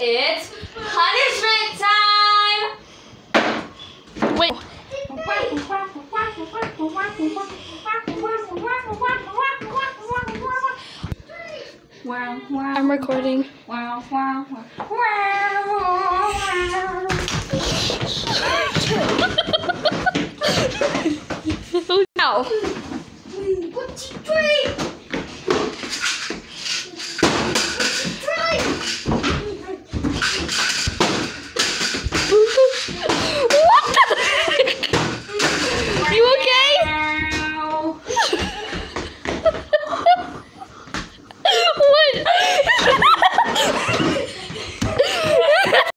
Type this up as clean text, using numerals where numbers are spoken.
It's punishment time! Wait. I'm recording. Ow. 1, 2, 3.